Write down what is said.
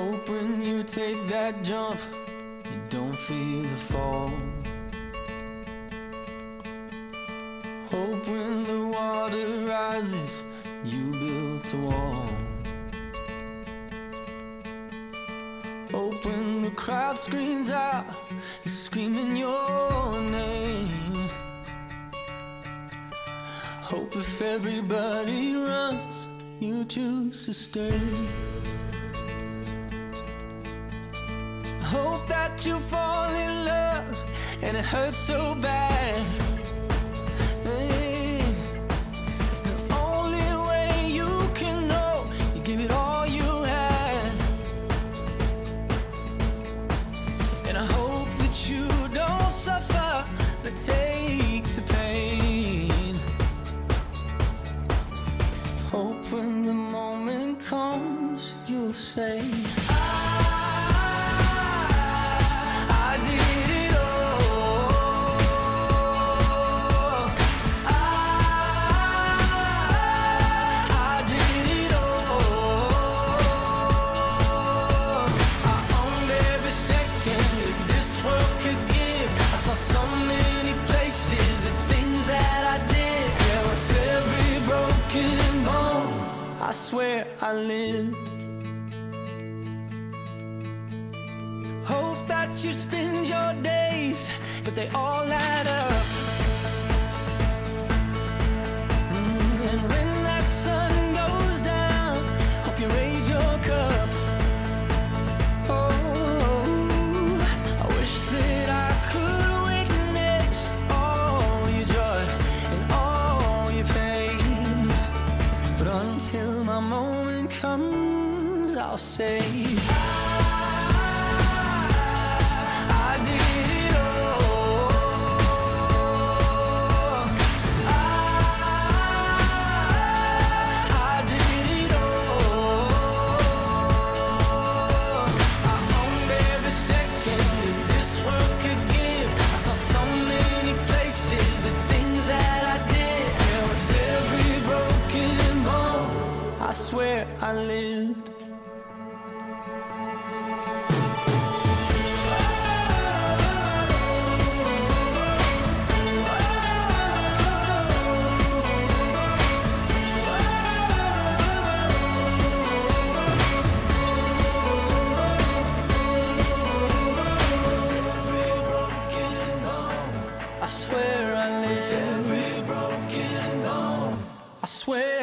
Hope when you take that jump, you don't feel the fall. Hope when the water rises, you built a wall. Hope when the crowd screams out, you're screaming your name. Hope if everybody runs, you choose to stay. Hope that you fall in love and it hurts so bad. Hey, the only way you can know, you give it all you had. And I hope that you don't suffer, but take the pain. Hope when the moment comes, you'll say, I swear I lived. Hope that you spend your days, but they all add up. And when that sun goes down, hope you raise your cup. Oh, I wish that I could witness all your joy and all your pain. But until my moment comes, I'll say, I did it all. I did it all. I owned every second that this world could give. I saw so many places, the things that I did. Yeah, with every broken bone, I swear I lived. I swear I lived. Every broken bone, I swear